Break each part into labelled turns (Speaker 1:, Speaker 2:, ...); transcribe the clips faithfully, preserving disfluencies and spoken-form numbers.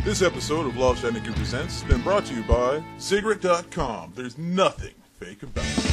Speaker 1: This episode of Love Shack Presents has been brought to you by cigarette dot com. There's nothing fake about it.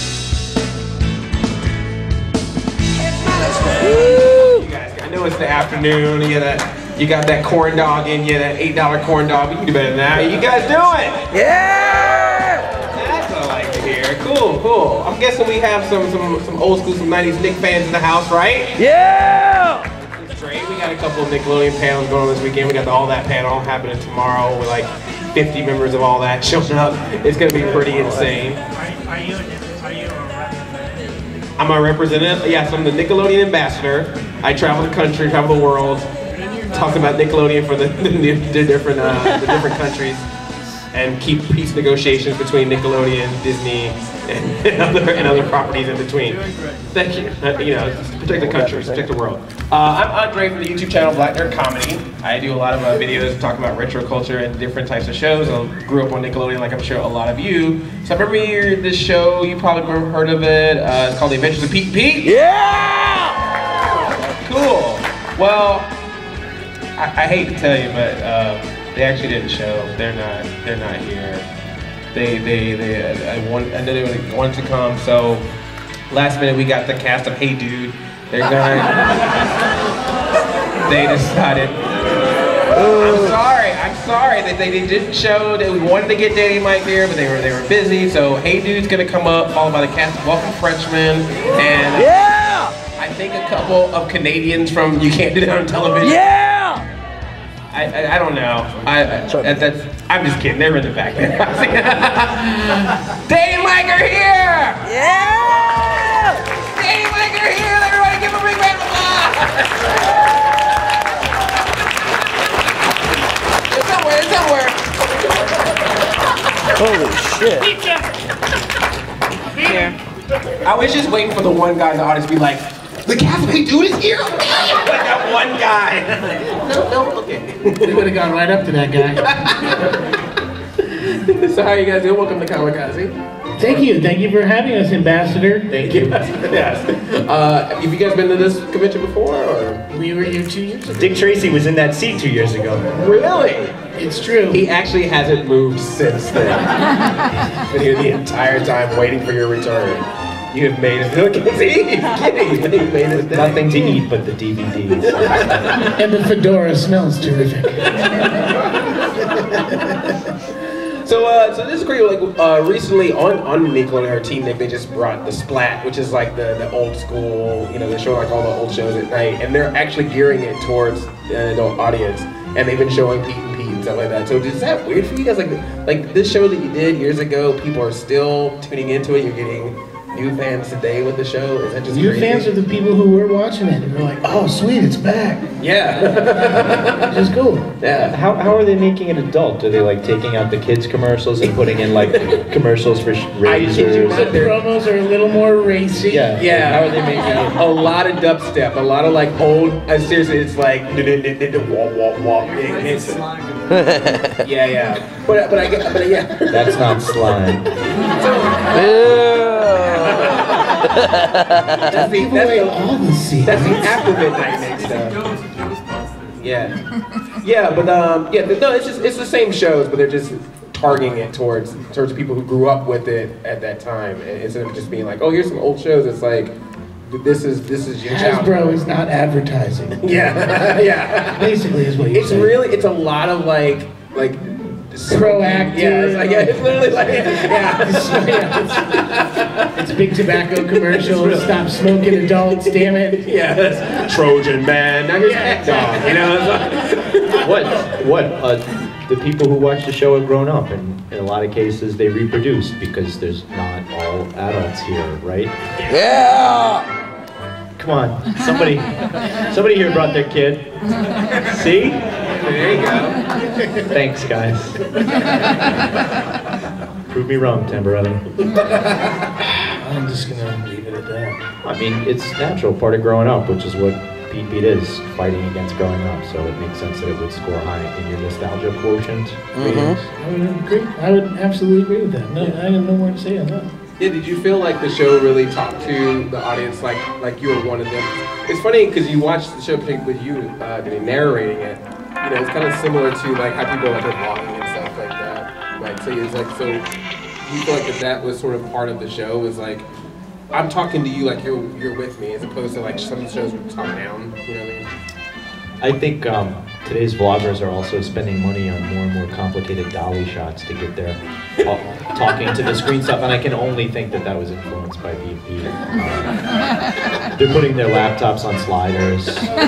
Speaker 2: Woo! You guys, I know it's the afternoon. You got that, you got that corn dog in you, that eight dollar corn dog. You can do better than that. How you guys doing?
Speaker 3: Yeah!
Speaker 2: That's what I like to hear. Cool, cool. I'm guessing we have some some some old school, some nineties Nick fans in the house, right?
Speaker 3: Yeah!
Speaker 2: That's great. We got a couple of Nickelodeon panels going on this weekend. We got the All That panel happening tomorrow with like fifty members of All That showing up. It's gonna be pretty insane.
Speaker 4: Are, are you are you a representative?
Speaker 2: I'm a representative. Yes, I'm the Nickelodeon ambassador. I travel the country, travel the world, talk about Nickelodeon for the, the, the different uh, the different countries, and keep peace negotiations between Nickelodeon, Disney, and, and other and other properties in between. Thank you. Uh, you know, protect the country, protect the world. Uh, I'm Andre from the YouTube channel Black Nerd Comedy. I do a lot of uh, videos talking about retro culture and different types of shows. I grew up on Nickelodeon, like I'm sure a lot of you. So I remember this show. You probably remember heard of it. Uh, it's called The Adventures of Pete and Pete.
Speaker 3: Yeah!
Speaker 2: Cool. Well, I, I hate to tell you, but uh, they actually didn't show. They're not. They're not here. They, they, they. I want. I know they wanted to come. So last minute, we got the cast of Hey Dude. They're gonna. They decided. I'm sorry. I'm sorry that they, they didn't show. That we wanted to get Danny Mike here, but they were they were busy. So Hey Dude's gonna come up, followed by the cast of Welcome Freshmen, and
Speaker 3: yeah!
Speaker 2: I think a couple of Canadians from You Can't Do That on Television.
Speaker 3: Yeah!
Speaker 2: I, I, I don't know. I, I that, that's I'm just kidding. They're in the back there. Danny and Mike are here.
Speaker 3: Yeah!
Speaker 2: Danny and Mike are here. Everybody give them a big round of applause. It's somewhere. It's somewhere.
Speaker 3: Holy shit!
Speaker 4: Here.
Speaker 2: I was just waiting for the one guy in the audience to be like, the cast of Hey Dude is here. Like that one guy. No, no, okay.
Speaker 4: We would have gone right up to that guy.
Speaker 2: So how are you guys doing? Welcome to Comikaze.
Speaker 4: Thank you. Thank you for having us, Ambassador.
Speaker 2: Thank you. Yes. Uh, have you guys been to this convention before, or?
Speaker 4: We were here two years ago.
Speaker 5: Dick Tracy was in that seat two years ago.
Speaker 2: Really?
Speaker 4: It's true.
Speaker 2: He actually hasn't moved since then. He's been here the entire time waiting for your return. You have made it. Look, he's kidding. He made it.
Speaker 5: Nothing to eat but the D V Ds.
Speaker 4: And the fedora smells terrific.
Speaker 2: So, uh, so this is great. Like, uh, recently on on Nickelodeon or TeenNick, they just brought the Splat, which is like the, the old school. You know, they show like all the old shows at night, and they're actually gearing it towards an adult audience. And they've been showing Pete and Pete and stuff like that. So, is that weird for you guys? Like, like this show that you did years ago, people are still tuning into it. You're getting new fans today with the show. Is that just
Speaker 4: New
Speaker 2: crazy?
Speaker 4: fans are the people who were watching it and were like, oh, sweet, it's back.
Speaker 2: Yeah.
Speaker 4: Which is cool.
Speaker 2: Yeah.
Speaker 5: How, how are they making it adult? Are they like taking out the kids commercials and putting in like commercials for razors?
Speaker 4: The promos are a little more racy.
Speaker 5: Yeah.
Speaker 2: Yeah.
Speaker 5: How are they making it?
Speaker 2: A lot of dubstep, a lot of like old, uh, seriously, it's like, wah, wah, wah. It's, yeah, yeah. But, but I get, but yeah.
Speaker 5: That's not slime.
Speaker 2: That's the,
Speaker 4: Give
Speaker 2: that's
Speaker 4: away
Speaker 2: the,
Speaker 4: all the secrets.
Speaker 2: that's the after midnight Nick stuff. Yeah. Yeah, but um, yeah, no, it's just, it's the same shows, but they're just targeting it towards, towards people who grew up with it at that time. And instead of just being like, oh, here's some old shows, it's like, this is, this is your
Speaker 4: Hasbro
Speaker 2: childhood.
Speaker 4: is not advertising.
Speaker 2: Yeah, yeah.
Speaker 4: Basically is what you're
Speaker 2: It's
Speaker 4: saying.
Speaker 2: really, it's a lot of like, like,
Speaker 4: Proactive.
Speaker 2: Yeah, it's like, yeah, it's literally like, yeah.
Speaker 4: It's big tobacco commercials. Stop smoking, adults. Damn it.
Speaker 2: Yeah, that's Trojan man. Now here's Cat Dog. You know, it's like,
Speaker 5: What? What? Uh, the people who watch the show have grown up, and in a lot of cases they reproduced because there's not all adults here, right?
Speaker 3: Yeah!
Speaker 5: Come on, somebody, somebody here brought their kid. See?
Speaker 2: there you go.
Speaker 5: Thanks, guys. Prove me wrong, Tamborelli.
Speaker 4: I'm just gonna leave it at that.
Speaker 5: I mean, it's natural, part of growing up, which is what Pete Pete is, fighting against growing up. So it makes sense that it would score high in your nostalgia quotient.
Speaker 3: Mm-hmm.
Speaker 4: I would agree. I would absolutely agree with that. No, I have no more to say on that.
Speaker 2: Yeah, did you feel like the show really talked to the audience like like you were one of them? It's funny because you watched the show, particularly with you uh, narrating it. you know, it's kind of similar to like how people like are vlogging and stuff like that. Like, so it's like, so you feel like that that was sort of part of the show, was like, I'm talking to you like you're you're with me, as opposed to like some shows would talk down, you know what I mean?
Speaker 5: I think um, today's vloggers are also spending money on more and more complicated dolly shots to get their ta- talking to the screen stuff, and I can only think that that was influenced by B P. Uh, they're putting their laptops on sliders.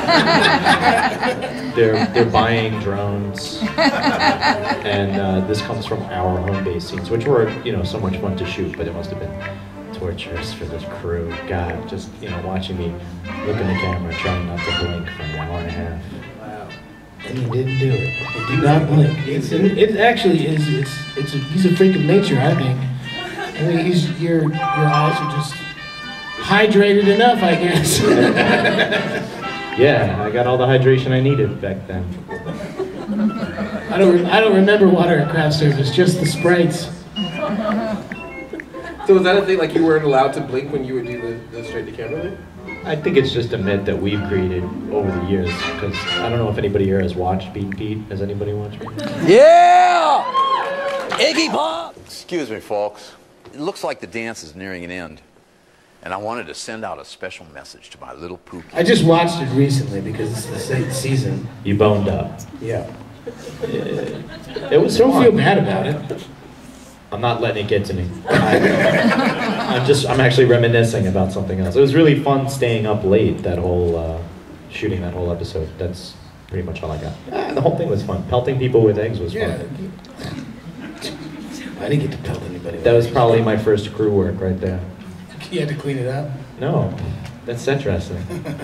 Speaker 5: they're they're buying drones, and uh, this comes from our home base scenes, which were you know so much fun to shoot, but it must have been torturous for this crew. God, just you know watching me look in the camera, trying not to blink for an hour and a half.
Speaker 4: Wow. And he didn't do it. He did not blink. It's it, it actually is. It's it's a, he's a freak of nature, I think. I mean, he's your your eyes are just hydrated enough, I guess.
Speaker 5: Yeah, I got all the hydration I needed back then.
Speaker 4: I don't re- I don't remember water at craft service, just the sprites.
Speaker 2: So was that a thing, like you weren't allowed to blink when you would do the, the straight to camera thing?
Speaker 5: I think it's just a myth that we've created over the years, because I don't know if anybody here has watched Beat Pete. Has anybody watched Beat Pete?
Speaker 3: Yeah! Iggy Pop!
Speaker 6: Excuse me, folks. It looks like the dance is nearing an end, and I wanted to send out a special message to my little Pookie.
Speaker 4: I just watched it recently because it's the second season.
Speaker 5: You boned up.
Speaker 4: Yeah.
Speaker 5: It, it was
Speaker 4: Don't
Speaker 5: fun.
Speaker 4: feel bad about it.
Speaker 5: I'm not letting it get to me. I, I'm just, I'm actually reminiscing about something else. It was really fun staying up late, that whole, uh, shooting that whole episode. That's pretty much all I got. Ah, the whole thing was fun. Pelting people with eggs was
Speaker 4: Yeah.
Speaker 5: fun.
Speaker 4: I didn't get to pelt anybody.
Speaker 5: That was probably my first crew work right there.
Speaker 4: You had to clean it up.
Speaker 5: No, that's interesting.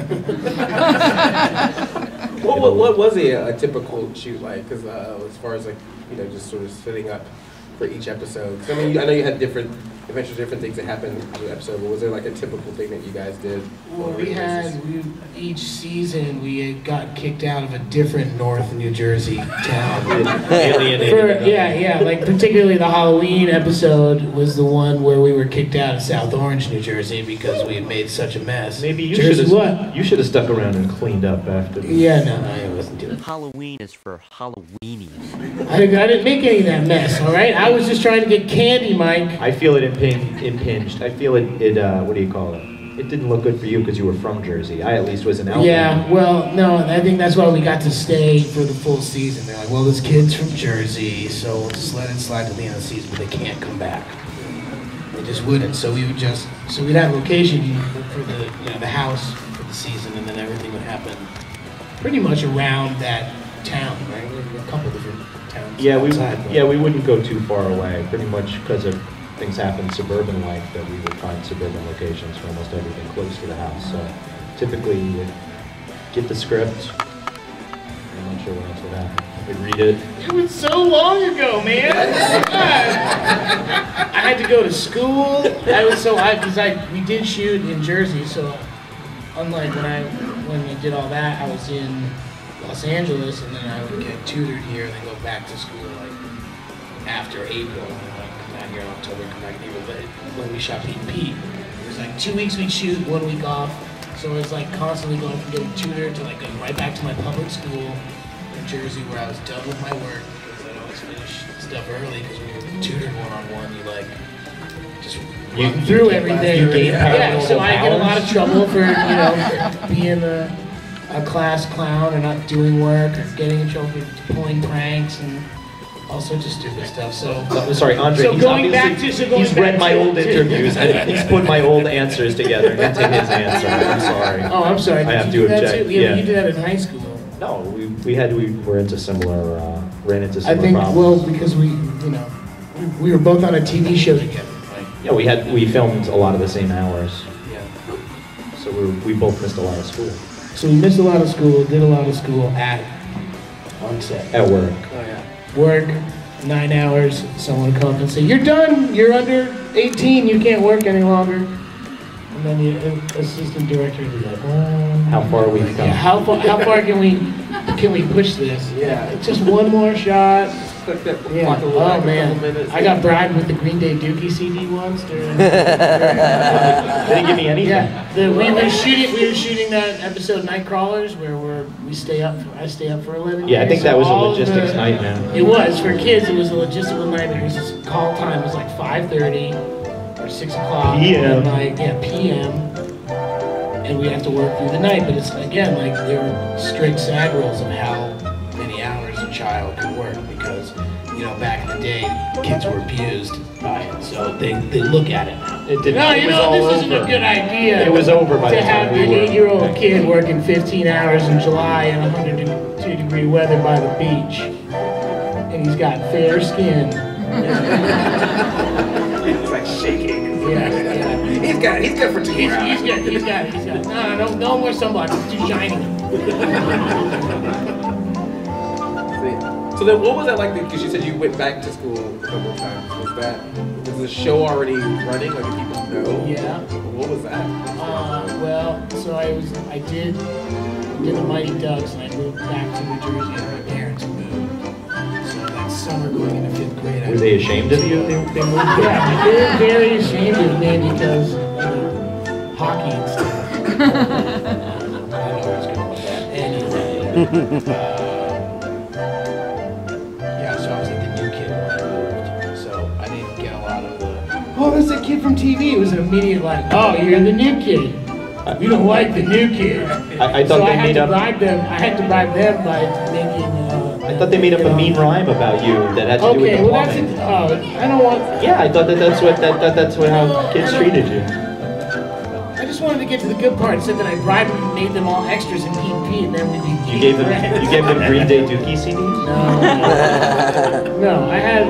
Speaker 2: What, what, what was a, a typical shoot like? Because uh, as far as like, you know, just sort of setting up for each episode. 'Cause I mean, I know you had different adventures, different things that happened in the episode, but was there like a typical thing that you guys did?
Speaker 4: Well, we had, we, each season we got kicked out of a different North New Jersey town.
Speaker 5: Alienated.
Speaker 4: For, yeah, yeah, like particularly the Halloween episode was the one where we were kicked out of South Orange, New Jersey because we had made such a mess.
Speaker 5: Maybe you
Speaker 4: Jersey
Speaker 5: should have.
Speaker 4: what?
Speaker 5: You should have stuck around and cleaned up after. The,
Speaker 4: Yeah, no, I wasn't doing it.
Speaker 3: Halloween is for Halloweenies.
Speaker 4: I, I didn't make any of that mess, all right? I was just trying to get candy, Mike.
Speaker 5: I feel it impinged. impinged. I feel it. It. Uh, what do you call it? It didn't look good for you because you were from Jersey. I at least was an outlander.
Speaker 4: Yeah, well, no, I think that's why we got to stay for the full season. They're like, well, this kid's from Jersey, so we'll just let it slide to the end of the season, but they can't come back. They just wouldn't. So we would just, so we'd have location for the, you know, the house for the season, and then everything would happen pretty much around that town, right? We had a couple different towns.
Speaker 5: Yeah, we.
Speaker 4: outside, but-
Speaker 5: Yeah, we wouldn't go too far away. Pretty much because of things happen suburban life that we would find suburban locations for almost everything close to the house. So typically we would get the script. I'm not sure what else would happen. We'd read it.
Speaker 4: It was so long ago, man. I had to go to school. I was so I because I we did shoot in Jersey, so unlike when I when we did all that, I was in Los Angeles, and then I would get tutored here, and then go back to school like after April, and then like come back here in October, come back in April. But when we shot Pete and Pete, it was like two weeks we'd shoot, one week off. So it was like constantly going from getting tutored to like going right back to my public school in Jersey, where I was done with my work because I'd always finish stuff early because when you're tutored one on one, you like just
Speaker 5: You-
Speaker 4: run
Speaker 5: you
Speaker 4: through
Speaker 5: gain-
Speaker 4: everything.
Speaker 5: you gain
Speaker 4: Yeah, so
Speaker 5: paranormal
Speaker 4: I get a lot of
Speaker 5: powers.
Speaker 4: trouble for you know being a, a class clown or not doing work or getting in trouble for pulling pranks and all sorts of stupid stuff. So
Speaker 5: I'm sorry, Andre.
Speaker 4: So
Speaker 5: he's
Speaker 4: going back
Speaker 5: obviously-
Speaker 4: to- so going
Speaker 5: he's
Speaker 4: back
Speaker 5: read my
Speaker 4: to-
Speaker 5: old
Speaker 4: to-
Speaker 5: interviews and he's put my old answers together into his answer. I'm sorry.
Speaker 4: Oh, I'm sorry.
Speaker 5: I
Speaker 4: Did
Speaker 5: have
Speaker 4: you
Speaker 5: to
Speaker 4: do that
Speaker 5: object.
Speaker 4: too? Yeah,
Speaker 5: Yeah.
Speaker 4: you did that in high school.
Speaker 5: No, we, we had we were into similar uh, ran into
Speaker 4: I
Speaker 5: similar
Speaker 4: think
Speaker 5: problems.
Speaker 4: well because we you know we, we were both on a T V show together. Right?
Speaker 5: yeah, we had we filmed a lot of the same hours,
Speaker 4: Yeah.
Speaker 5: so we were, we both missed a lot of school
Speaker 4: So we missed a lot of school, did a lot of school at on set.
Speaker 5: at work.
Speaker 4: Oh yeah. Work nine hours. Someone would come up and say, "You're done. You're under eighteen. You can't work any longer." And then the assistant director would be like, "Well,
Speaker 5: How far we've
Speaker 4: yeah,
Speaker 5: come.
Speaker 4: how far? How far can we can we push this?
Speaker 2: Yeah.
Speaker 4: Just one more shot.
Speaker 2: Stuck that
Speaker 4: Yeah.
Speaker 2: clock a little back
Speaker 4: Oh
Speaker 2: a
Speaker 4: man,
Speaker 2: couple minutes.
Speaker 4: I got bribed with the Green Day Dookie C D once. During,
Speaker 5: They didn't give me anything.
Speaker 4: yeah, the, we were shooting. We were shooting that episode Nightcrawlers where we're we stay up. I stay up for eleven.
Speaker 5: Yeah, I
Speaker 4: years,
Speaker 5: think that
Speaker 4: so
Speaker 5: was a
Speaker 4: all of
Speaker 5: logistics
Speaker 4: the-
Speaker 5: night, man.
Speaker 4: It was for kids. It was a logistical night. It was just call time was like five thirty or six o'clock.
Speaker 5: P M.
Speaker 4: And like yeah, P M. And we have to work through the night. But it's again like there were strict SAG rules of how many hours a child could work because you know back in the day kids were abused by it, so they they look at it now.
Speaker 5: It didn't.
Speaker 4: No,
Speaker 5: it
Speaker 4: you
Speaker 5: was
Speaker 4: know,
Speaker 5: all
Speaker 4: this
Speaker 5: over.
Speaker 4: isn't a good idea.
Speaker 5: It was over by
Speaker 4: to
Speaker 5: the
Speaker 4: have
Speaker 5: time we
Speaker 4: an
Speaker 5: were.
Speaker 4: eight-year-old kid working fifteen hours in July in one hundred two degree weather by the beach, and he's got fair skin.
Speaker 2: It's like shaking.
Speaker 4: Yeah, yeah.
Speaker 2: He's got, he's good for two
Speaker 4: He's,
Speaker 2: more
Speaker 4: he's
Speaker 2: hours.
Speaker 4: got, he's got, he's got. No, no, no more sunblock. It's too shiny.
Speaker 2: So then, what was that like? Because you said you went back to school a couple of times. Was that was the show already running? Like, did people know?
Speaker 4: Yeah.
Speaker 2: What was that?
Speaker 4: Uh, well, so I was, I did, did the Mighty Ducks, and I moved back to New Jersey, and my parents moved. So that summer going into fifth grade, I
Speaker 5: Were they ashamed of you? They, they moved
Speaker 4: Yeah, they were very ashamed of me because you know, hockey and stuff. I don't know where it's going with that. Anyway, uh, yeah, so I was like the new kid when I moved. So I didn't get a lot of the, oh, that's that kid from T V. It was an immediate like, oh, you're the new kid. We don't like the new kid.
Speaker 5: I, I thought
Speaker 4: so
Speaker 5: they
Speaker 4: I had
Speaker 5: made
Speaker 4: to
Speaker 5: up.
Speaker 4: bribe them. I had to bribe them by making. Uh,
Speaker 5: I thought they made up a mean rhyme about you that had to do with
Speaker 4: Okay,
Speaker 5: the
Speaker 4: well that's
Speaker 5: plumbing.
Speaker 4: it. Oh, I don't want.
Speaker 5: Yeah, I thought that that's what that, that that's what how kids treated you.
Speaker 4: I just wanted to get to the good part. It said that I bribed them and made them all extras in Pete Pete, and then we'd be.
Speaker 5: You gave them you gave them Green Day Dookie C Ds.
Speaker 4: No, no, no, I had.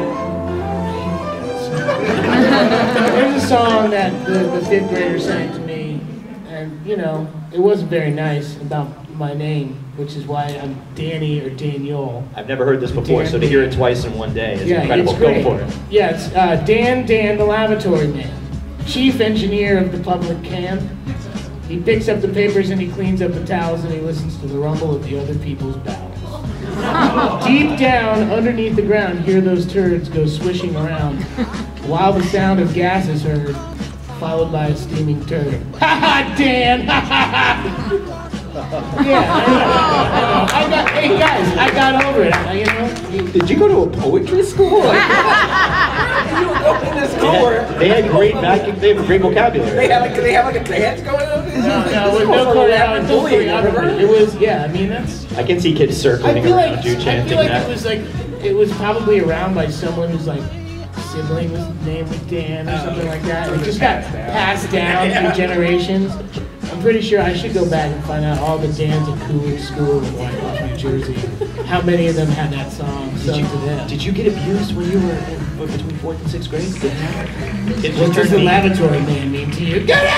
Speaker 4: There's a song that the, the fifth grader sang to me, and you know, it wasn't very nice about my name, which is why I'm Danny or Daniel.
Speaker 5: I've never heard this before, so to hear it twice in one day is
Speaker 4: Yeah,
Speaker 5: incredible.
Speaker 4: it's great.
Speaker 5: Go for it.
Speaker 4: Yeah, it's uh, Dan Dan, the lavatory man, chief engineer of the public camp. He picks up the papers and he cleans up the towels and he listens to the rumble of the other people's bowels. Deep down, underneath the ground, hear those turds go swishing around, while the sound of gas is heard, followed by a steaming turd. Ha ha, Dan! Ha ha ha! Yeah, I know, I know. I got, hey guys, I got over it. I, you know.
Speaker 2: Did you go to a poetry school? Like, you were going to school where
Speaker 5: They had great vac- they have a great vocabulary.
Speaker 2: they had like they have like a dance going on?
Speaker 4: No, no, with no choreography, no choreography. It was, yeah, I mean, that's.
Speaker 5: I can see kids
Speaker 4: I
Speaker 5: circling
Speaker 4: feel
Speaker 5: around
Speaker 4: like,
Speaker 5: you
Speaker 4: I
Speaker 5: chanting
Speaker 4: feel like
Speaker 5: that.
Speaker 4: it was like, it was probably around by someone whose like sibling was named with Dan or something like that. It just got passed down through generations. I'm pretty sure I should go back and find out all the Dans at Coolidge School in Whitehall, New Jersey. How many of them had that song sung to them?
Speaker 5: Did you get abused when you were in, between fourth and sixth grade? Did that? Kids
Speaker 4: What
Speaker 5: just
Speaker 4: does
Speaker 5: turn
Speaker 4: the
Speaker 5: mean?
Speaker 4: lavatory man mean to you? Get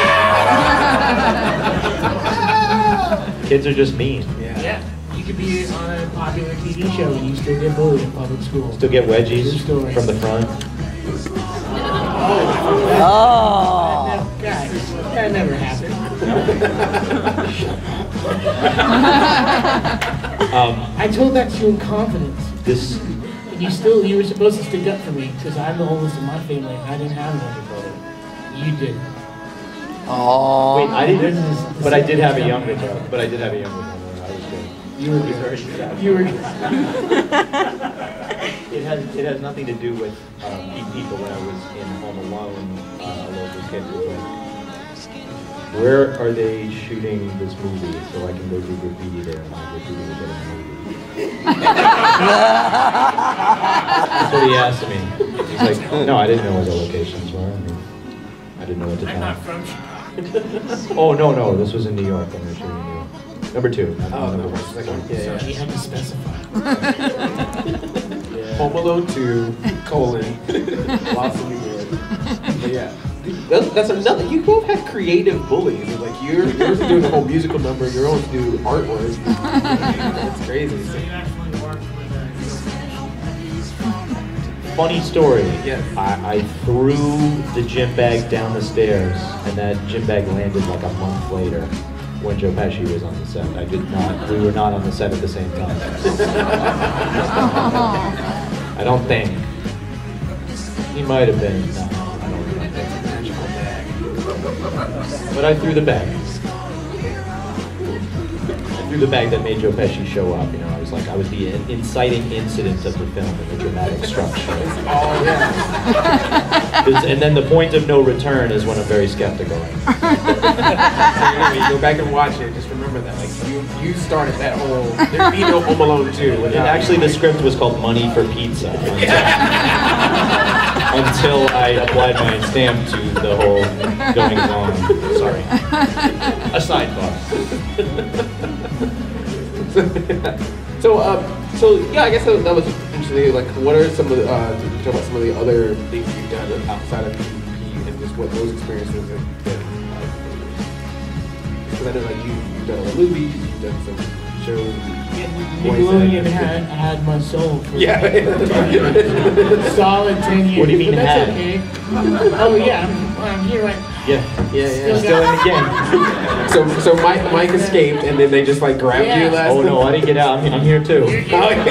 Speaker 4: out!
Speaker 5: Kids are just mean.
Speaker 4: Yeah, you could be on a popular T V show and you still get bullied in public school.
Speaker 5: Still get wedgies
Speaker 4: True story.
Speaker 5: from the front.
Speaker 3: Oh.
Speaker 4: Guys, that never happened.
Speaker 5: Um,
Speaker 4: I told that to you in confidence.
Speaker 5: this
Speaker 4: And you still, you were supposed to stick up for me because I'm the oldest in my family and I didn't have an older brother. You did.
Speaker 3: Oh.
Speaker 5: wait, I
Speaker 4: This
Speaker 5: didn't.
Speaker 4: is-
Speaker 5: But I did have a younger brother. But I did have a younger brother. I was good.
Speaker 4: You were
Speaker 5: very good.
Speaker 4: You were.
Speaker 5: It has it has nothing to do with um, pe- people. When I was in Home Alone, uh, a local kid was like, "Where are they shooting this movie so I can go do graffiti there?" And I go do it in a movie. That's what he asked me. He's like, "No, I didn't know what the locations were. I, mean, I didn't know what to
Speaker 4: I'm
Speaker 5: tell."
Speaker 4: not from Chicago.
Speaker 5: Oh no no, this was in New York. I'm shooting in New York. Number two. Not
Speaker 2: Oh,
Speaker 5: number
Speaker 2: no,
Speaker 5: one.
Speaker 2: it's like, yeah,
Speaker 4: So
Speaker 2: yeah.
Speaker 4: you had to specify.
Speaker 2: Home Alone two, colon, Los Angeles. But yeah, that's, that's another. You both had creative bullies. It's like you're yours is doing the whole musical number. Your own do artwork. That's crazy.
Speaker 4: So you actually worked with a.
Speaker 5: Funny story.
Speaker 2: Yes.
Speaker 5: I, I threw the gym bag down the stairs, and that gym bag landed like a month later when Joe Pesci was on the set. I did not. We were not on the set at the same time. I don't think. He might have been. No, I don't remember. But I threw the bag. I threw the bag that made Joe Pesci show up. You know, I was like, I was the inciting incident of the film and the dramatic structure.
Speaker 2: Oh yeah.
Speaker 5: And then the point of no return is when I'm very skeptical.
Speaker 2: So you go back and watch it. Just remember that, like you, you started that whole. There'd be no Home Alone two.
Speaker 5: And actually, the script was called Money for Pizza. Until I applied my stamp to the whole going along. Sorry. A sidebar.
Speaker 2: So, uh, so yeah, I guess that, that was interesting. Like, what are some of the, uh, talk about some of the other things you've done outside of P V P and just what those experiences have been like? Because I know, like, you, you've done a lot of movies, you've done some shows.
Speaker 4: Nickelodeon had, had my soul for
Speaker 2: Yeah.
Speaker 4: solid ten years.
Speaker 5: What do you mean
Speaker 4: but that's
Speaker 5: had?
Speaker 4: okay. Oh yeah, I'm, I'm here right
Speaker 5: Yeah.
Speaker 2: Yeah,
Speaker 4: Still
Speaker 2: yeah.
Speaker 5: Still in the game.
Speaker 2: So, so Mike, Mike escaped, and then they just like grabbed
Speaker 4: Yeah.
Speaker 2: you last.
Speaker 5: Oh no, I didn't get out. I'm, I'm here too.
Speaker 2: Oh,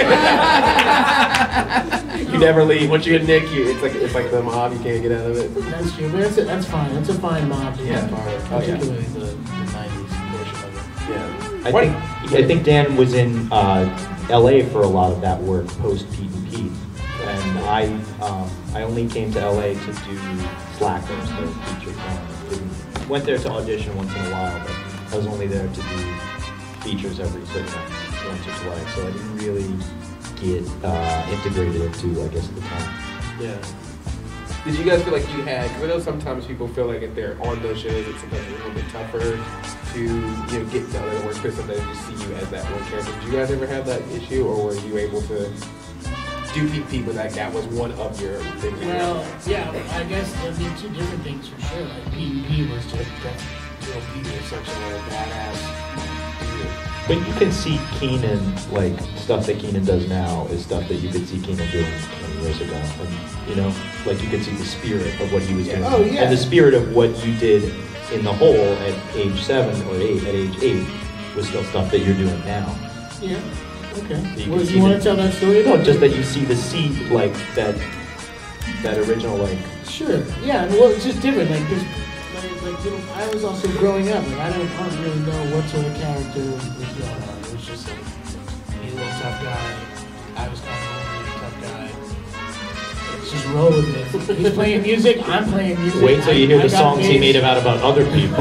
Speaker 2: yeah. You never leave. Once you get Nick, you, it's like it's like the mob. You can't get out of it.
Speaker 4: That's true, but that's, that's fine. That's a fine mob to be
Speaker 2: Yeah.
Speaker 4: a part of,
Speaker 2: Oh, yeah.
Speaker 4: particularly the, the nineties portion of it.
Speaker 2: Yeah.
Speaker 5: I think I think Dan was in uh, L A for a lot of that work post Pete and Pete, and I um, I only came to L A to do Slackers, the feature film. Didn't- Went there to audition once in a while, but I was only there to do features every sort of once or twice, so I didn't really get uh, integrated into, I guess, the time.
Speaker 2: Yeah. Did you guys feel like you had? Because I know sometimes people feel like if they're on those shows, it's sometimes a little bit tougher to you know get to other work because sometimes you see you as that one character. Did you guys ever have that issue, or were you able to do P P but like that was one of your things?
Speaker 4: Well, yeah, I guess there'd be two different things for sure. Like P and P was just that Joe Pete was such a badass dude.
Speaker 5: But you can see Keenan, like, stuff that Keenan does now is stuff that you could see Keenan doing twenty years ago. And, you know, like, you could see the spirit of what he was doing.
Speaker 4: Oh, yeah.
Speaker 5: And the spirit of what you did in the whole at age seven or eight, at age eight, was still stuff that you're doing now.
Speaker 4: Yeah. Okay.
Speaker 5: You
Speaker 4: Well,
Speaker 5: can
Speaker 4: do
Speaker 5: see
Speaker 4: you want
Speaker 5: the-
Speaker 4: to tell that story?
Speaker 5: No, just that you see the seed, like, that, that original, like,
Speaker 4: Sure. Yeah. Well, it's just different. Like, this, like, like you know, I was also growing up. Like, I don't, I don't really know what sort of character was going on. It was just like he's a little tough guy. I was kind of a little tough guy. Let's just roll with it. He's playing music. I'm playing music.
Speaker 5: wait till you
Speaker 4: I-
Speaker 5: hear
Speaker 4: I
Speaker 5: the
Speaker 4: got
Speaker 5: songs he
Speaker 4: bass.
Speaker 5: made about about other people.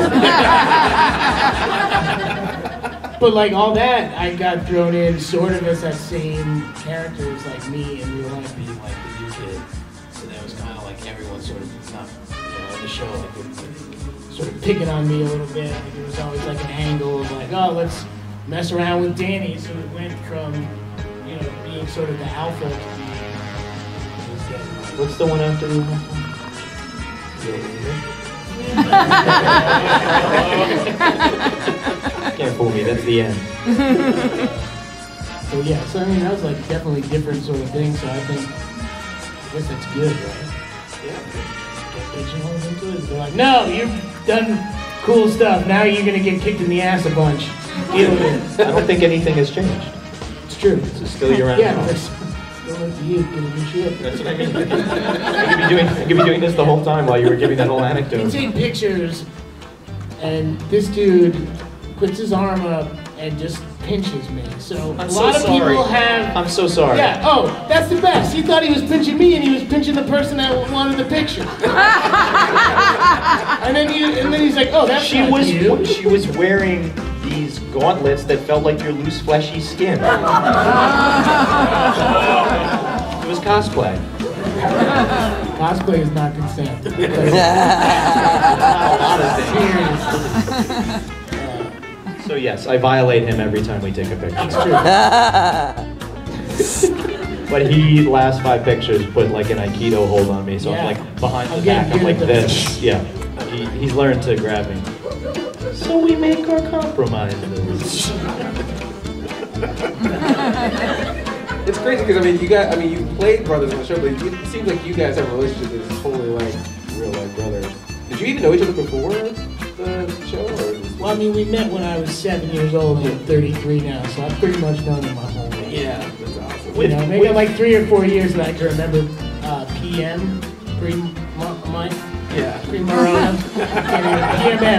Speaker 4: But like all that, I got thrown in sort of as that same characters like me in real life being like the new kid. So that was kind of like everyone sort of not, you know, in the show like would- sort of picking on me a little bit. Like it was always like an angle of like, oh, let's mess around with Danny. So it went from, you know, being sort of the alpha to being. It was getting like,
Speaker 5: What's the one after the Can't fool me, that's the end.
Speaker 4: so yeah, so I mean that was like definitely different sort of thing. So I think, I guess that's good, right?
Speaker 2: Yeah.
Speaker 4: Get pigeonholed into it. They're like, no, you've done cool stuff. Now you're gonna get kicked in the ass a bunch. Deal with it.
Speaker 5: I don't think anything has changed.
Speaker 4: It's true.
Speaker 5: It's still your own.
Speaker 4: Yeah, it's still up to you. Give me shit.
Speaker 5: That's what I mean. I could be doing, I could be doing this the whole time while you were giving that whole
Speaker 4: You
Speaker 5: anecdote.
Speaker 4: take pictures, and this dude puts his arm up and just pinches me. So a
Speaker 5: I'm so
Speaker 4: lot of
Speaker 5: sorry.
Speaker 4: people have.
Speaker 5: I'm so sorry.
Speaker 4: Yeah. Oh, that's the best. He thought he was pinching me, and he was pinching the person that wanted the picture. and then you, and then he's like, "Oh, that's
Speaker 5: She
Speaker 4: not
Speaker 5: was
Speaker 4: you."
Speaker 5: she was wearing these gauntlets that felt like your loose fleshy skin. It was cosplay.
Speaker 4: Cosplay is not consent. Seriously.
Speaker 5: So yes, I violate him every time we take a picture.
Speaker 4: It's true.
Speaker 5: But he, last five pictures, put like an Aikido hold on me, so
Speaker 4: Yeah.
Speaker 5: I'm like behind
Speaker 4: I'm
Speaker 5: the
Speaker 4: getting
Speaker 5: back, I'm
Speaker 4: good
Speaker 5: like
Speaker 4: at
Speaker 5: this. Yeah, he, he's learned to grab me. So we make our compromises.
Speaker 2: It's crazy because I mean you guys, I mean you played brothers on the show, but it seems like you guys have a relationship that's totally like real life brothers. Did you even know each other before the show, or?
Speaker 4: Well, I mean, we met when I was seven years old, and I'm thirty-three now, so I've pretty much known him my whole life.
Speaker 2: Yeah, that's awesome.
Speaker 4: You know, maybe like three or four years that I can remember uh, P M, pre-Mike.
Speaker 2: Yeah.
Speaker 4: Pre-Marona. P M,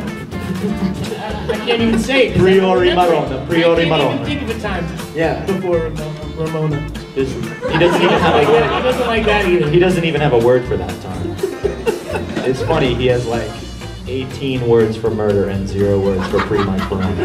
Speaker 4: I can't even say it.
Speaker 5: Priori Marona. Priori
Speaker 4: I can't
Speaker 5: Marona.
Speaker 4: even think of a time
Speaker 2: Yeah.
Speaker 4: before Ramona. Ramona.
Speaker 5: He doesn't even have
Speaker 4: He
Speaker 5: a word.
Speaker 4: doesn't like that either.
Speaker 5: He doesn't even have a word for that time. It's funny. He has like eighteen words for murder and zero words for pre-Mike Marona.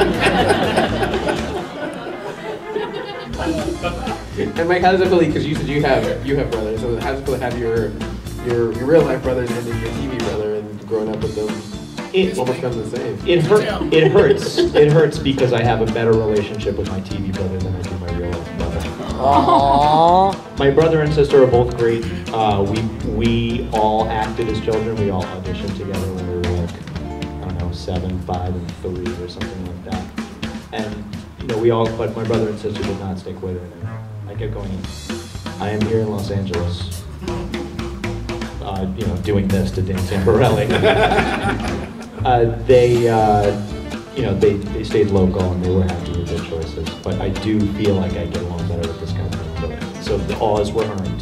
Speaker 2: And Mike, how does it feel? Because you said you have you have brothers. So how does it feel to have your your your real life brothers and then your T V brother and growing up with them?
Speaker 5: It
Speaker 2: almost comes the same.
Speaker 5: It hurt. It hurts. It hurts because I have a better relationship with my T V brother than I do my real life brother.
Speaker 3: Aww.
Speaker 5: My brother and sister are both great. Uh, we we all acted as children. We all auditioned together when we were like I don't know seven, five, and three or something like that. And you know we all. But my brother and sister did not stick with it. And I kept going. I am here in Los Angeles. Uh, you know, doing this to Dan Tamborelli. uh, they, uh, you know, they, they stayed local and they were happy with their choices. But I do feel like I get along better with this kind of thing. So the awes were earned.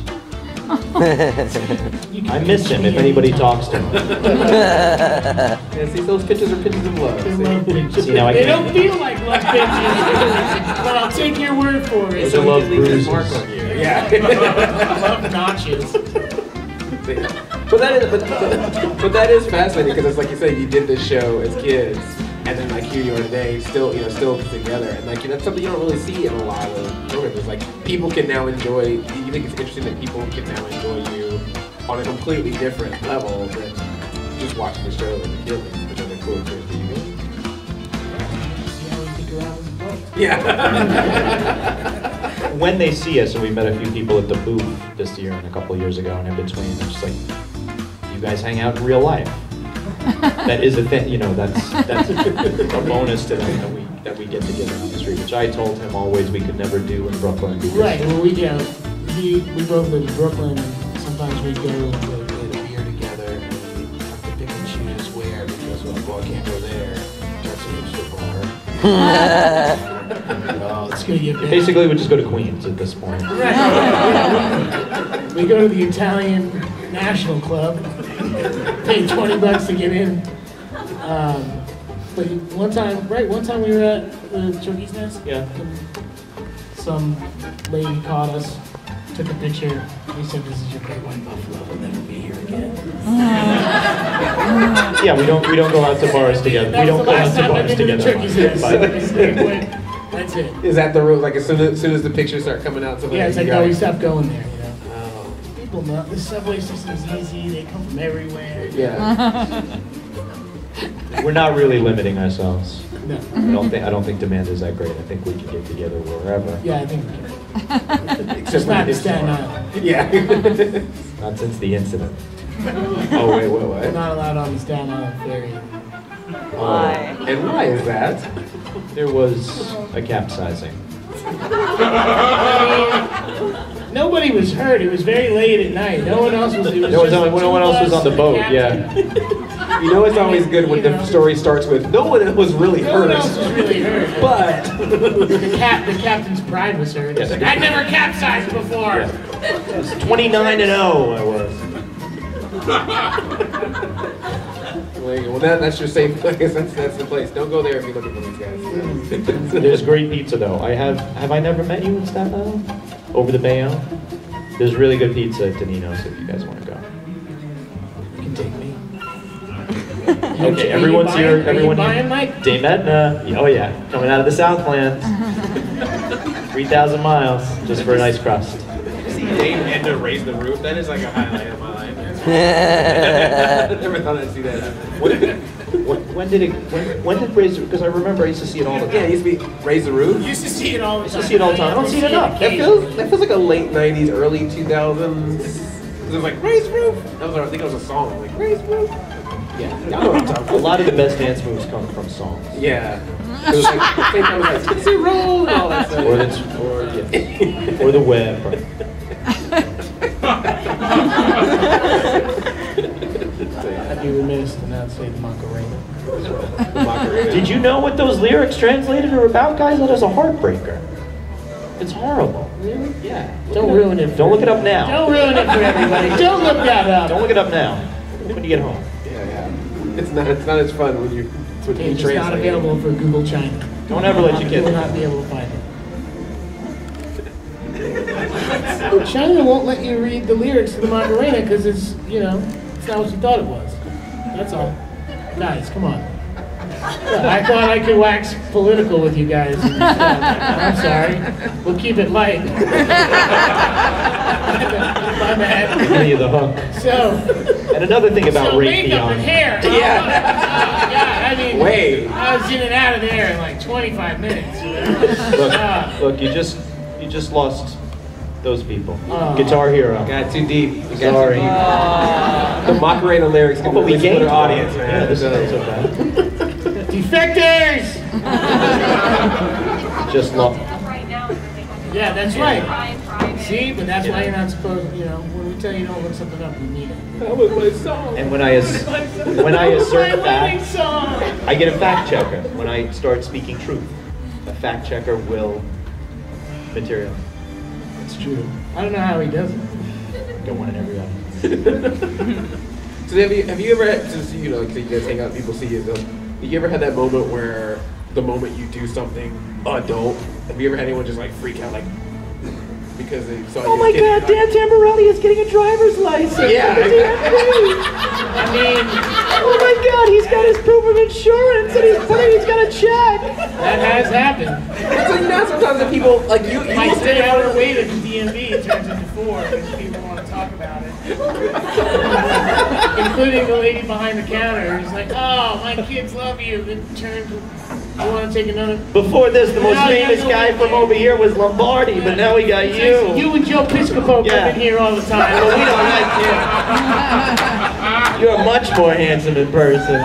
Speaker 5: I miss him if anybody talks to him.
Speaker 2: Yeah, see, those pictures are pictures of love.
Speaker 4: They love pictures.
Speaker 5: See, now I
Speaker 4: They
Speaker 5: can't-
Speaker 4: don't feel like love pictures, but I'll take your word for it.
Speaker 5: Those are love
Speaker 2: Leave this
Speaker 5: bruises.
Speaker 2: mark on you.
Speaker 4: Yeah. Love notches.
Speaker 2: But that is, but, but, but that is fascinating because it's like you said, you did this show as kids, and then like here you are today, still you know, still together, and like you know, that's something you don't really see in a lot of programs. It's like people can now enjoy. You think it's interesting that people can now enjoy you on a completely different level than just watching the show as a kid, which is a cool experience for you guys.
Speaker 4: See how we think around as adults.
Speaker 2: Yeah.
Speaker 5: When they see us, and we met a few people at the booth this year and a couple of years ago, and in between, it's just like, you guys hang out in real life. That is a thing, you know. That's that's a bonus to them that we that we get together on the street, which I told him always we could never do in Brooklyn. Because
Speaker 4: Right. Well, we go. We we both live in Brooklyn, and sometimes we go and go get a beer together, and we have to pick and choose where because well, well, I can't go there. That's a hipster bar. Oh, it's gonna get bad.
Speaker 5: basically we just go to Queens at this point.
Speaker 4: Right. Yeah. We go to the Italian National Club, pay twenty bucks to get in. Um, but one time, right, one time we were at the Turkey's Nest.
Speaker 5: Yeah.
Speaker 4: And some lady caught us, took a picture. We said, "This is your great white buffalo. We'll never be here again."
Speaker 5: Yeah, we don't we don't go out to bars together.
Speaker 4: That
Speaker 5: We
Speaker 4: was
Speaker 5: don't
Speaker 4: the
Speaker 5: go out
Speaker 4: last
Speaker 5: to
Speaker 4: time I've
Speaker 5: bars
Speaker 4: been to the
Speaker 5: together.
Speaker 4: Turkey's Nest.
Speaker 5: But-
Speaker 4: That's it.
Speaker 2: Is that the rule? Like as soon as, as soon as the pictures start coming out, something
Speaker 4: Yeah, it's
Speaker 2: you
Speaker 4: like, no,
Speaker 2: gotta-
Speaker 4: we stopped going there, you know.
Speaker 2: Oh.
Speaker 4: People know, the subway system's easy, they come from everywhere.
Speaker 2: Yeah.
Speaker 5: We're not really limiting ourselves.
Speaker 4: No.
Speaker 5: I don't think I don't think demand is that great. I think we can get together wherever.
Speaker 4: Yeah, I think we can.
Speaker 2: Except
Speaker 4: Just
Speaker 2: for
Speaker 4: not
Speaker 2: the
Speaker 4: in Staten Island.
Speaker 2: Yeah.
Speaker 5: Not since the incident. Oh wait, wait,
Speaker 4: We're
Speaker 5: wait.
Speaker 4: not allowed on the Staten Island ferry.
Speaker 3: Why?
Speaker 2: And why is that?
Speaker 5: There was a capsizing.
Speaker 4: Nobody was hurt. It was very late at night. No one else was. It was
Speaker 5: No one-
Speaker 4: just
Speaker 5: no one else was
Speaker 4: two
Speaker 5: on the
Speaker 4: of us
Speaker 5: boat,
Speaker 4: and
Speaker 5: yeah.
Speaker 2: You know it's always good when the story starts with no one was really
Speaker 4: No one
Speaker 2: hurt,
Speaker 4: else was really hurt.
Speaker 2: but
Speaker 4: the cap, the captain's pride was hurt. He's
Speaker 5: Yes.
Speaker 4: like, I never capsized before.
Speaker 5: It was twenty-nine and oh. I was.
Speaker 2: well, that, that's your safe place. That's that's the place. Don't go there if you're looking for these guys.
Speaker 5: There's great pizza though. I have have I never met you in Staten Island? Over the Bayonne? There's really good pizza at Danino's if you guys want to go.
Speaker 4: You can take me.
Speaker 5: Okay,
Speaker 4: Are
Speaker 5: everyone's
Speaker 4: you buying,
Speaker 5: here.
Speaker 4: Are
Speaker 5: Everyone
Speaker 4: you buying,
Speaker 5: here.
Speaker 4: Mike?
Speaker 5: Dame Edna. Oh yeah, coming out of the Southlands. Three thousand miles just for a nice crust.
Speaker 2: See Dame Edna raise the roof. That is like a highlight of my life. I never thought I'd see that happen.
Speaker 5: When, when, when did it? When, when did raise? Because I remember I used to see it all the
Speaker 2: Yeah, it
Speaker 5: time.
Speaker 2: used to be raise the roof.
Speaker 4: You used to see it all the
Speaker 5: Used
Speaker 4: time.
Speaker 5: to see it all the time. I don't see it enough.
Speaker 2: That feels that feels like a late nineties, early two thousands. It was like raise roof. That was I think it was a song like raise roof. Yeah, y'all know what I'm talking
Speaker 5: A
Speaker 2: about.
Speaker 5: lot of the best dance moves come from songs.
Speaker 2: Yeah. It was like the same time it was like Tootsie Roll and all that stuff.
Speaker 5: Or the or, yeah. or the web.
Speaker 4: I'd be remiss to not say the Macarena.
Speaker 5: Did you know what those lyrics translated are about, guys? That is a heartbreaker. It's horrible.
Speaker 4: Really?
Speaker 5: Yeah.
Speaker 4: Don't ruin it. For
Speaker 5: Don't look it up now.
Speaker 4: Don't ruin it for everybody. Don't look that up.
Speaker 5: Don't look it up now. When you get home.
Speaker 2: Yeah, yeah. It's not. It's not as fun when you. When you
Speaker 4: It's just not
Speaker 2: translate.
Speaker 4: available for Google China.
Speaker 5: Don't ever let your
Speaker 4: You
Speaker 5: kids.
Speaker 4: will not be able to find it. China won't let you read the lyrics to the Macarena because it's, you know, it's not what you thought it was. That's all. Guys, come on. I thought I could wax political with you guys. I'm sorry. We'll keep it light. My bad.
Speaker 5: Give you the hook.
Speaker 4: So.
Speaker 5: And another thing about
Speaker 4: so
Speaker 5: Raytheon.
Speaker 4: makeup and hair.
Speaker 2: Yeah.
Speaker 4: Oh, yeah. I mean,
Speaker 2: Wait.
Speaker 4: I was in and out of there in like twenty-five minutes.
Speaker 5: Look,
Speaker 4: Uh,
Speaker 5: look, you just you just lost those people.
Speaker 4: Oh.
Speaker 5: Guitar Hero.
Speaker 2: Got too deep. You got
Speaker 5: Sorry.
Speaker 2: Too deep. The Macarena lyrics
Speaker 5: Oh,
Speaker 2: can
Speaker 5: but we
Speaker 2: listen to
Speaker 5: gained
Speaker 2: the audience, man.
Speaker 5: Yeah, this is
Speaker 2: So-
Speaker 5: not so bad.
Speaker 4: Defectors!
Speaker 5: Just lost.
Speaker 4: Yeah, that's right. See, but that's why you're not supposed, you know, when we tell you don't look something up, we mean it.
Speaker 2: That was my song.
Speaker 5: And when I ass- when I assert
Speaker 4: My wedding
Speaker 5: fact,
Speaker 4: song!
Speaker 5: I get a fact checker. When I start speaking truth, a fact checker will material.
Speaker 4: It's true. I don't know how he does it.
Speaker 5: Got one in every audience.
Speaker 2: So have you have you ever had, since you know, like, so you guys hang out, people see you. So, have you ever had that moment where the moment you do something adult, have you ever had anyone just like freak out, like because they saw you?
Speaker 5: Oh my
Speaker 2: as a kid,
Speaker 5: God,
Speaker 2: like-
Speaker 5: Dan Tamborelli is getting a driver's license.
Speaker 2: Yeah.
Speaker 5: The D M V.
Speaker 4: I mean,
Speaker 5: Oh my God, he's got his proof of insurance and he's putting, he's got a check.
Speaker 4: that has happened.
Speaker 2: It's like now sometimes the people like you. You
Speaker 4: My
Speaker 2: will
Speaker 4: three
Speaker 2: stand
Speaker 4: hour
Speaker 2: out.
Speaker 4: wait at the D M V turns into four because people want to talk about it. Including the lady behind the counter who's like, oh, my kids love you. Then turns, I want to take another.
Speaker 5: Before this, the most
Speaker 4: Now you
Speaker 5: famous
Speaker 4: have to
Speaker 5: guy
Speaker 4: wait.
Speaker 5: from over here was Lombardi, but now we got you.
Speaker 4: You and Joe Piscopo
Speaker 5: Yeah.
Speaker 4: come in here all the time.
Speaker 5: But we don't like you. You're much more handsome in person.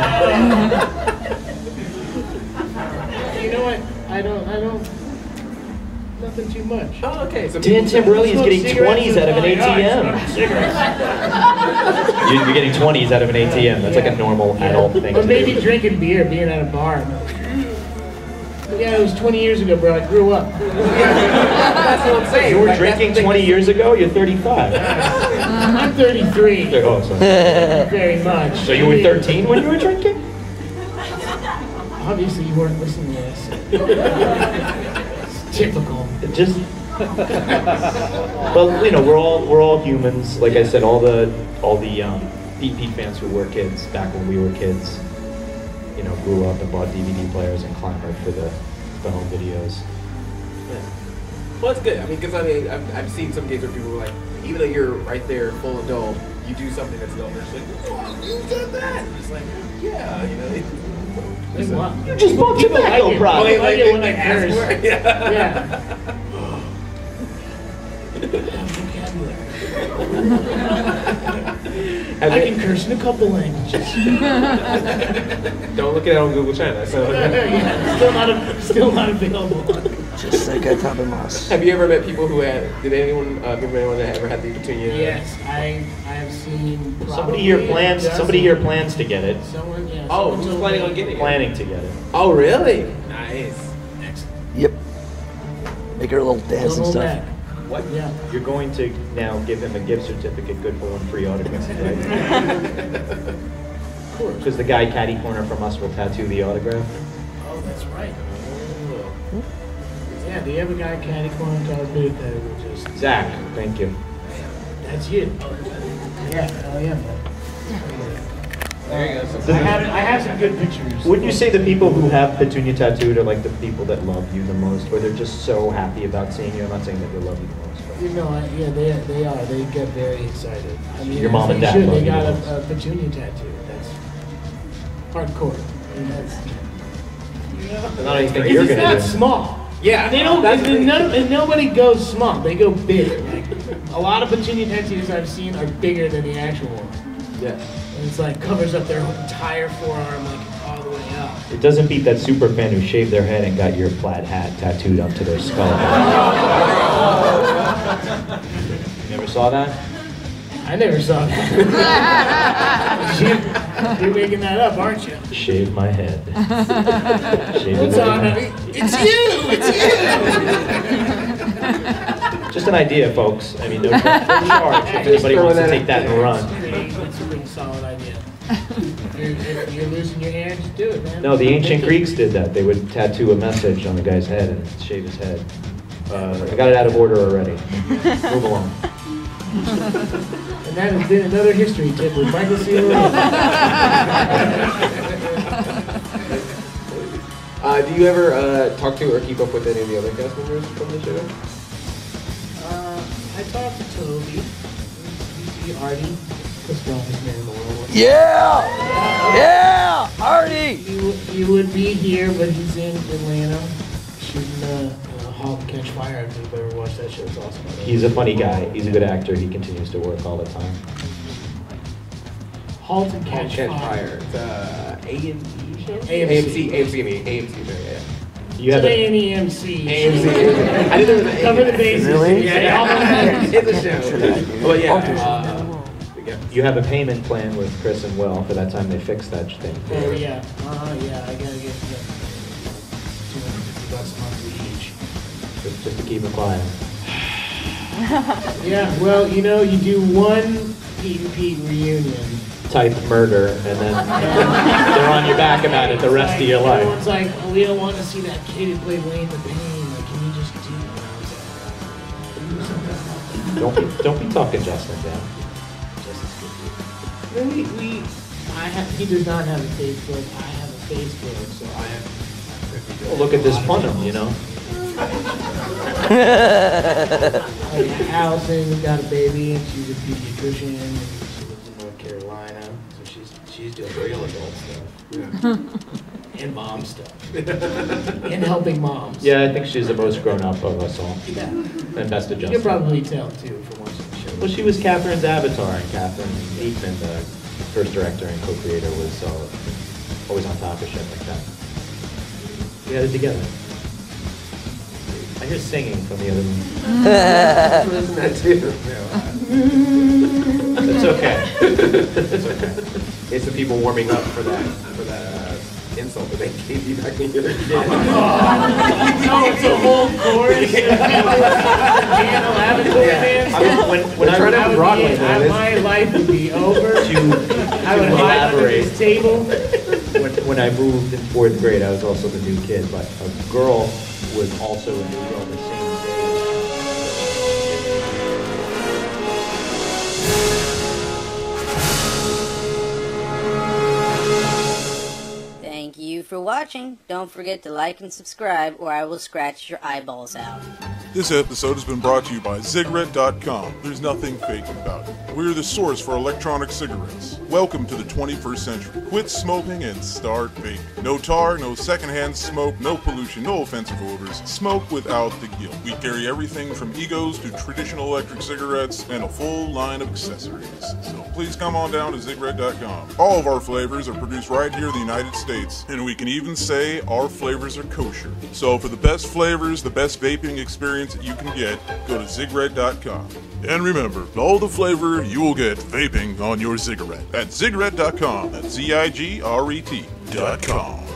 Speaker 4: You know what? I don't, I don't, nothing too much.
Speaker 2: Oh, okay. So
Speaker 5: Dan
Speaker 2: people-
Speaker 5: Tamborelli is getting twenties out of an A T M.
Speaker 4: Cigarettes.
Speaker 5: You- You're getting twenties out of an A T M. That's like a normal adult thing
Speaker 4: Or
Speaker 5: to
Speaker 4: maybe
Speaker 5: do.
Speaker 4: drinking beer, being at a bar. Yeah, it was twenty years ago, bro. I grew up.
Speaker 2: That's what I'm saying.
Speaker 5: You were
Speaker 2: Like, that's
Speaker 5: drinking
Speaker 2: the thing.
Speaker 5: twenty years ago? You're thirty-five.
Speaker 4: I'm thirty-three.
Speaker 5: Oh, sorry.
Speaker 4: Very much.
Speaker 5: So you were thirteen when you were drinking?
Speaker 4: Obviously, you weren't listening to this. It's typical.
Speaker 5: It just. Well, you know, we're all we're all humans. Like I said, all the all the um, Pete Pete fans who were kids back when we were kids, you know, grew up and bought D V D players and clamored for the the home videos.
Speaker 2: Yeah. Well, it's good. I mean, because I mean, I've, I've seen some gigs where people are like, even though you're right there, full adult, you do something that's adult. They're just like, oh, you did that. I'm just like, yeah, you know. They,
Speaker 4: Like what?
Speaker 5: You just bought
Speaker 4: People like
Speaker 5: tobacco
Speaker 4: it.
Speaker 5: products.
Speaker 4: They like it when I
Speaker 2: ask
Speaker 4: curse.
Speaker 2: for it. Yeah.
Speaker 4: Yeah.
Speaker 2: Have
Speaker 4: I
Speaker 2: you-
Speaker 4: can curse in a couple languages.
Speaker 2: Don't look at it on Google China. So,
Speaker 4: Yeah, still not, a, still not available.
Speaker 3: Just like I thought it was.
Speaker 2: have you ever met people who had? Did anyone? Uh, remember anyone that ever had the opportunity?
Speaker 4: Yes, I I have seen.
Speaker 5: Somebody here
Speaker 4: probably a
Speaker 5: plans.
Speaker 4: dozen-
Speaker 5: Somebody here plans to get it.
Speaker 4: Someone, yeah.
Speaker 2: Oh,
Speaker 4: someone
Speaker 2: who's
Speaker 4: told
Speaker 2: planning
Speaker 4: me-
Speaker 2: on getting it?
Speaker 5: Planning to get it.
Speaker 2: Oh, really? Nice.
Speaker 4: Excellent.
Speaker 3: Yep. Make her a little dance
Speaker 4: Don't
Speaker 3: and
Speaker 4: hold
Speaker 3: stuff.
Speaker 4: back.
Speaker 5: What?
Speaker 4: Yeah.
Speaker 5: You're going to now give him a gift certificate, good for one free autograph, right?
Speaker 4: Of course.
Speaker 5: Because the guy catty corner from us will tattoo the autograph.
Speaker 4: Oh, that's right. Yeah, do you have a guy caddy corner to our booth that would just?
Speaker 5: Zach, thank you.
Speaker 4: That's you. Yeah, oh yeah, man.
Speaker 2: There you go.
Speaker 4: I have I have some good pictures.
Speaker 5: Wouldn't you say the people who have Petunia tattooed are like the people that love you the most, or they're just so happy about seeing you? I'm not saying that they love you the most. But
Speaker 4: You know, I, yeah, they they are. They get very excited. I mean,
Speaker 5: Your mom
Speaker 4: as
Speaker 5: and
Speaker 4: they
Speaker 5: dad
Speaker 4: should.
Speaker 5: love
Speaker 4: They
Speaker 5: you
Speaker 4: got
Speaker 5: the
Speaker 4: a,
Speaker 5: most.
Speaker 4: a petunia tattoo. That's hardcore. I mean, that's. You know?
Speaker 5: not anything
Speaker 4: Because
Speaker 5: you're
Speaker 4: it's
Speaker 5: gonna
Speaker 4: not
Speaker 5: do.
Speaker 4: small.
Speaker 2: Yeah,
Speaker 4: They don't.
Speaker 2: that's the
Speaker 4: And,
Speaker 2: thing.
Speaker 4: none, and nobody goes small. They go big. Like a lot of petunia tattoos I've seen are bigger than the actual one.
Speaker 2: Yeah.
Speaker 4: And it's like covers up their entire forearm, like all the way up.
Speaker 5: it doesn't beat that super fan who shaved their head and got your plaid hat tattooed up to their skull. You never saw that?
Speaker 4: I never saw that. you, you're making that up, aren't you?
Speaker 5: Shave my head. Shave
Speaker 4: What's
Speaker 5: it
Speaker 4: on
Speaker 5: up.
Speaker 4: it? It's you! It's you!
Speaker 5: Just an idea, folks. I mean, no no charge if anybody wants to take that and run.
Speaker 4: It's a pretty solid idea. If you're, if you're losing your hair, just do it, man.
Speaker 5: No, the ancient Greeks did that. They would tattoo a message on the guy's head and shave his head. Uh, I got it out of order already. Move along.
Speaker 4: And that has been another history tip with Michael C.
Speaker 2: Uh, do you ever uh, talk to or keep up with any of the other cast members from the show?
Speaker 4: Uh, I talked to Toby. You see Artie, the strongest man in the world.
Speaker 3: Yeah! Yeah! Artie!
Speaker 4: He, w- he would be here, but he's in Atlanta shooting uh, uh, Halt and Catch Fire. If you've ever watched that show, it's awesome.
Speaker 5: He's a funny guy. He's a good actor. He continues to work all the time.
Speaker 4: Halt and Catch,
Speaker 2: Catch
Speaker 4: Fire.
Speaker 2: Fire. It's uh, A and E show?
Speaker 4: A M C.
Speaker 2: A M C, A M C, I mean, A M C show, yeah.
Speaker 5: You have
Speaker 4: It's
Speaker 5: a,
Speaker 4: an A M C.
Speaker 2: A M C. I didn't know it was an
Speaker 4: Cover the bases.
Speaker 3: Really?
Speaker 2: Yeah, yeah. It's a show. Well, yeah. Uh, yeah.
Speaker 5: you have a payment plan with Chris and Will for that time they fixed that thing.
Speaker 4: Oh yeah. Uh-huh, yeah, I gotta get yeah. two hundred fifty bucks a month each.
Speaker 5: Just, just to keep it quiet.
Speaker 4: Yeah, well, you know, you do one Pete and Pete reunion.
Speaker 5: Type murder, and then they're on your back about it the rest
Speaker 4: Like,
Speaker 5: of your life.
Speaker 4: Everyone's like, oh, we don't want to see that kid who played Wayne the Pain. Like, can you just do it?
Speaker 5: Don't be, don't be talking Justin down.
Speaker 4: Then we, we, I have, he does not have a Facebook. I have a Facebook, so I have.
Speaker 5: Well, look at this Punham, you know.
Speaker 4: Like, Allison got a baby, and she's a pediatrician, and she lives in North Carolina, so she's she's doing real adult stuff. Yeah. And mom stuff. And helping moms.
Speaker 5: Yeah, I think she's the most grown up of us all.
Speaker 4: Yeah.
Speaker 5: And best
Speaker 4: You
Speaker 5: adjusted.
Speaker 4: can probably tell, too, from watching the show.
Speaker 5: Well, she was Catherine's avatar, and Catherine Eatman, the first director and co-creator, was uh, always on top of shit like that. We had it together. I hear singing from the other room.
Speaker 2: That too.
Speaker 5: It's okay.
Speaker 2: It's okay. It's the people warming up for that for that uh, insult that they gave you back in the other day.
Speaker 4: Oh, it's a whole chorus. Piano lavatory dance.
Speaker 5: I mean, when, when I,
Speaker 2: trying to
Speaker 4: I
Speaker 2: have
Speaker 4: would
Speaker 2: Broadway,
Speaker 4: be,
Speaker 2: man.
Speaker 4: I, my life would be over.
Speaker 5: to,
Speaker 4: I would
Speaker 5: to
Speaker 4: hide under
Speaker 5: elaborate,
Speaker 4: this table.
Speaker 5: when, when I moved in fourth grade, I was also the new kid, but a girl was also a new girl the same day.
Speaker 7: Thank you for watching. Don't forget to like and subscribe, or I will scratch your eyeballs out.
Speaker 1: This episode has been brought to you by Cigarette dot com. There's nothing fake about it. We're the source for electronic cigarettes. Welcome to the twenty-first century. Quit smoking and start vaping. No tar, no secondhand smoke, no pollution, no offensive odors. Smoke without the guilt. We carry everything from egos to traditional electric cigarettes and a full line of accessories. So please come on down to Cigarette dot com. All of our flavors are produced right here in the United States, and we can even say our flavors are kosher. So for the best flavors, the best vaping experience that you can get, go to Cigarette dot com. And remember, all the flavor you will get vaping on your cigarette at Cigarette dot com. That's Z I G R E T dot com.